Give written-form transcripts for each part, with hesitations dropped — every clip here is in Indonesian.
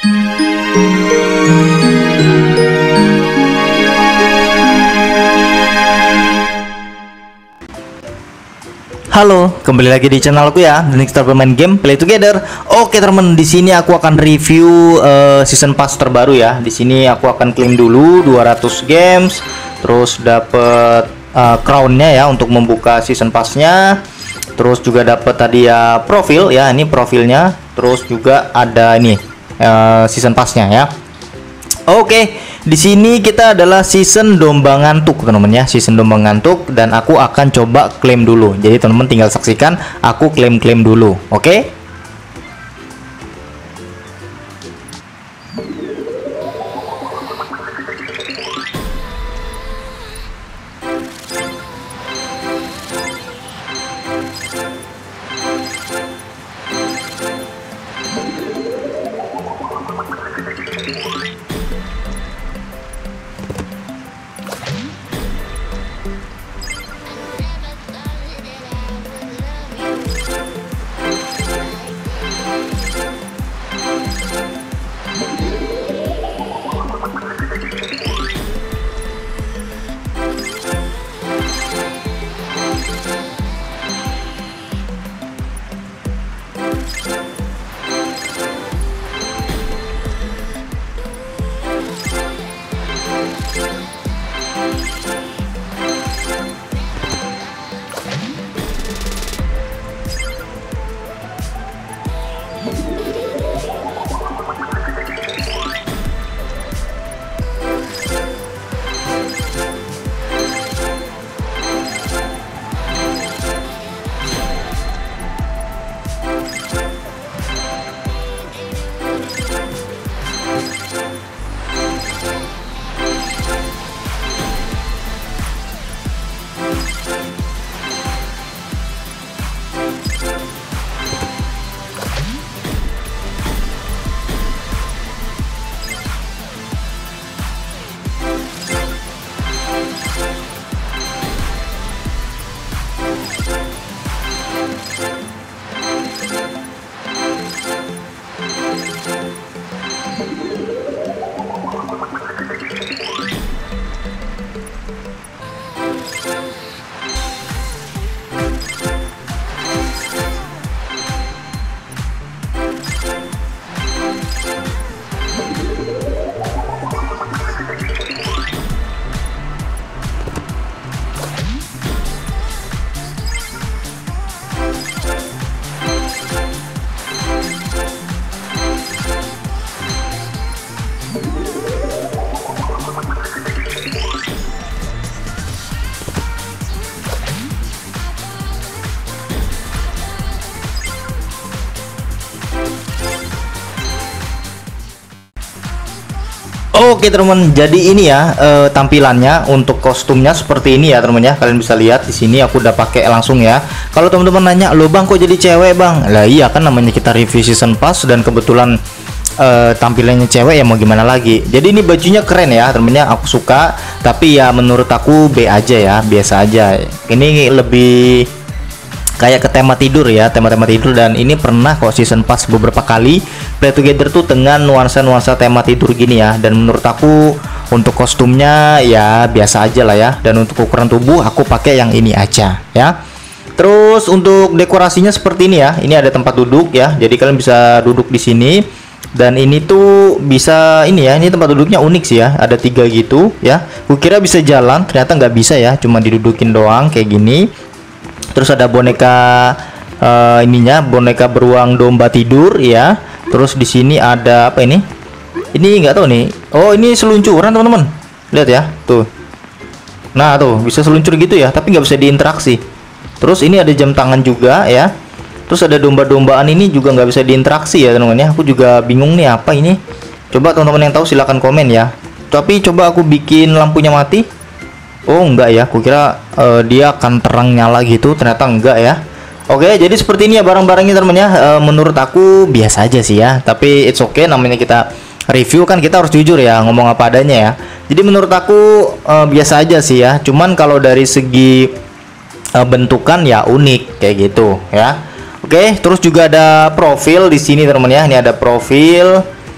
Halo, kembali lagi di channelku ya, The Nick Star bermain game Play Together. Oke teman, di sini aku akan review season pass terbaru ya. Di sini aku akan klaim dulu 200 games, terus dapet crownnya ya untuk membuka season passnya. Terus juga dapat tadi ya profil ya, ini profilnya. Terus juga ada ini season passnya ya. Oke, di sini kita adalah season domba ngantuk teman-teman ya, season domba ngantuk, dan aku akan coba klaim dulu. Jadi teman-teman tinggal saksikan aku klaim dulu. Oke. Oke teman, jadi ini ya tampilannya untuk kostumnya seperti ini ya teman ya. Kalian bisa lihat di sini aku udah pakai langsung ya. Kalau teman-teman nanya, "Loh Bang, kok jadi cewek, Bang?" Lah iya kan, namanya kita review season pass dan kebetulan tampilannya cewek ya, mau gimana lagi. Jadi ini bajunya keren ya temennya, aku suka. Tapi ya menurut aku B aja ya, biasa aja. Ini lebih kayak ke tema tidur ya, tema-tema tidur, dan ini pernah kok season pass beberapa kali Play Together tuh dengan nuansa-nuansa tema tidur gini ya. Dan menurut aku untuk kostumnya ya biasa aja lah ya, dan untuk ukuran tubuh aku pakai yang ini aja ya. Terus untuk dekorasinya seperti ini ya, ini ada tempat duduk ya, jadi kalian bisa duduk di sini. Dan ini tuh bisa ini ya, ini tempat duduknya unik sih ya, ada 3 gitu ya. Kukira bisa jalan, ternyata nggak bisa ya, cuma didudukin doang kayak gini. Terus ada boneka ininya, boneka beruang domba tidur ya. Terus di sini ada apa ini? Ini nggak tahu nih. Oh, ini seluncuran teman-teman. Lihat ya, tuh. Nah tuh bisa seluncur gitu ya, tapi nggak bisa diinteraksi. Terus ini ada jam tangan juga ya. Terus ada domba-dombaan ini juga nggak bisa diinteraksi ya teman-teman ya. Aku juga bingung nih apa ini. Coba teman-teman yang tahu silahkan komen ya. Tapi coba aku bikin lampunya mati. Oh enggak ya, kukira dia akan terang nyala gitu, ternyata enggak ya. Oke, jadi seperti ini ya barang-barangnya teman ya. Menurut aku biasa aja sih ya, tapi it's okay, namanya kita review kan, kita harus jujur ya, ngomong apa adanya ya. Jadi menurut aku biasa aja sih ya. Cuman kalau dari segi bentukan ya unik kayak gitu ya. Oke, terus juga ada profil di sini teman ya. Ini ada profil.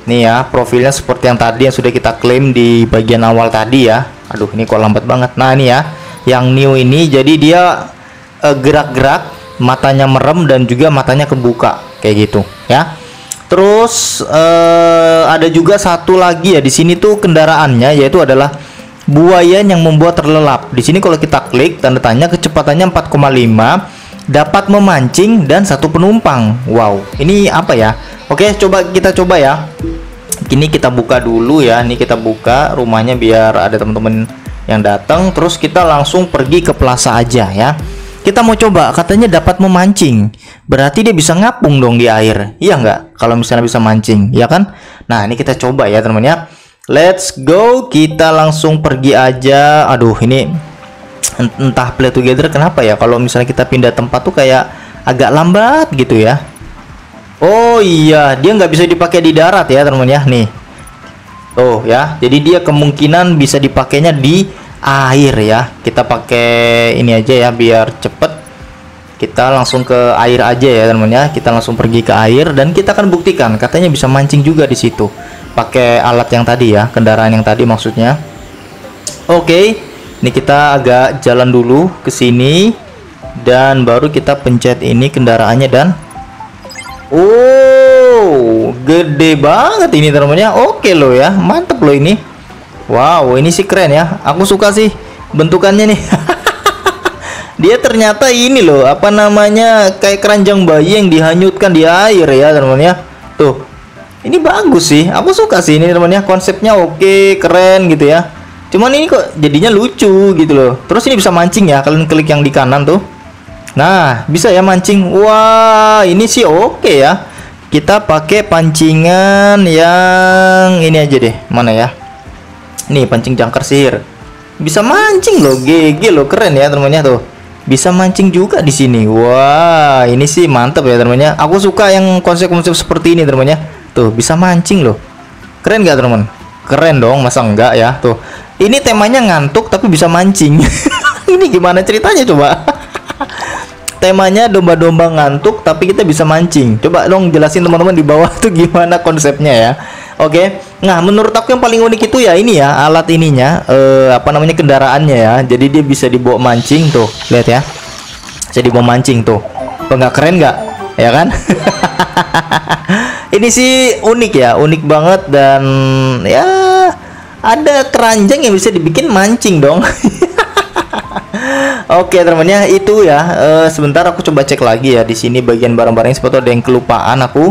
Nih ya, profilnya seperti yang tadi yang sudah kita klaim di bagian awal tadi ya. Aduh, ini kok lambat banget. Nah, ini ya, yang new ini jadi dia gerak-gerak, matanya merem dan juga matanya kebuka kayak gitu ya. Terus ada juga satu lagi ya di sini tuh kendaraannya, yaitu adalah buaya yang membuat terlelap. Di sini kalau kita klik tanda tanya, kecepatannya 4,5, dapat memancing dan satu penumpang. Wow, ini apa ya? Oke, kita coba ya. Ini kita buka dulu ya. Ini kita buka rumahnya biar ada teman-teman yang datang. Terus kita langsung pergi ke plaza aja ya. Kita mau coba, katanya dapat memancing. Berarti dia bisa ngapung dong di air. Iya nggak? Kalau misalnya bisa mancing, ya kan? Nah, ini kita coba ya teman-teman ya. Let's go, kita langsung pergi aja. Aduh, ini entah play together kenapa ya, kalau misalnya kita pindah tempat tuh kayak agak lambat gitu ya. Oh iya, dia nggak bisa dipakai di darat ya teman-teman ya. Nih, tuh ya, jadi dia kemungkinan bisa dipakainya di air ya. Kita pakai ini aja ya biar cepet. Kita langsung ke air aja ya teman-teman ya. Kita langsung pergi ke air dan kita akan buktikan katanya bisa mancing juga di situ. Pakai alat yang tadi ya, kendaraan yang tadi maksudnya. Oke, ini kita agak jalan dulu ke sini dan baru kita pencet ini kendaraannya dan oh, gede banget ini teman-teman ya. Oke loh ya, mantep loh ini. Wow, ini sih keren ya. Aku suka sih bentukannya nih. Dia ternyata ini loh, apa namanya, kayak keranjang bayi yang dihanyutkan di air ya teman-teman ya. Tuh. Ini bagus sih, aku suka sih ini teman-teman ya, konsepnya oke, keren gitu ya. Cuman ini kok jadinya lucu gitu loh. Terus ini bisa mancing ya, kalian klik yang di kanan tuh. Nah, bisa ya mancing. Wah, ini sih oke ya. Kita pakai pancingan yang ini aja deh. Mana ya? Nih, pancing jangkar sihir. Bisa mancing loh, GG loh, keren ya teman-teman ya tuh. Bisa mancing juga di sini. Wah, ini sih mantap ya teman-teman ya. Aku suka yang konsep-konsep seperti ini teman-teman ya. Tuh, bisa mancing loh. Keren gak teman? Keren dong, masa enggak ya? Tuh. Ini temanya ngantuk tapi bisa mancing. Ini gimana ceritanya coba? Temanya domba-domba ngantuk tapi kita bisa mancing. Coba dong jelasin teman-teman di bawah tuh gimana konsepnya ya. Oke. Nah, menurut aku yang paling unik itu ya ini ya, alat ininya, apa namanya, kendaraannya ya. Jadi dia bisa dibawa mancing tuh. Lihat ya. Bisa dibawa mancing tuh. Kok nggak keren nggak? Ya kan? Ini sih unik ya, unik banget dan ya ada keranjang yang bisa dibikin mancing dong. Oke teman-teman ya, itu ya. Sebentar aku coba cek lagi ya di sini bagian barang-barang, seperti ada yang kelupaan aku.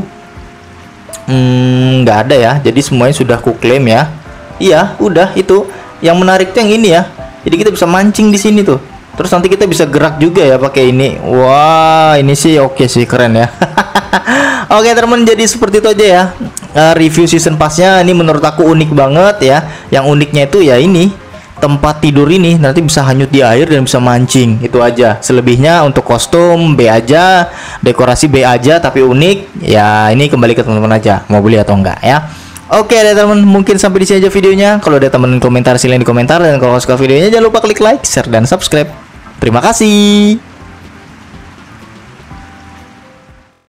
Nggak ada ya. Jadi semuanya sudah aku klaim ya. Iya, udah itu. Yang menarik tuh yang ini ya. Jadi kita bisa mancing di sini tuh. Terus nanti kita bisa gerak juga ya pakai ini. Wah, ini sih oke sih, keren ya. Oke teman, jadi seperti itu aja ya. Review season pass-nya ini menurut aku unik banget ya. Yang uniknya itu ya ini, tempat tidur ini nanti bisa hanyut di air dan bisa mancing. Itu aja. Selebihnya untuk kostum B aja, dekorasi B aja tapi unik. Ya, ini kembali ke teman-teman aja mau beli atau enggak ya. Oke deh teman, mungkin sampai di sini aja videonya. Kalau ada teman komentar silahkan di komentar, dan kalau suka videonya jangan lupa klik like, share dan subscribe. Terima kasih.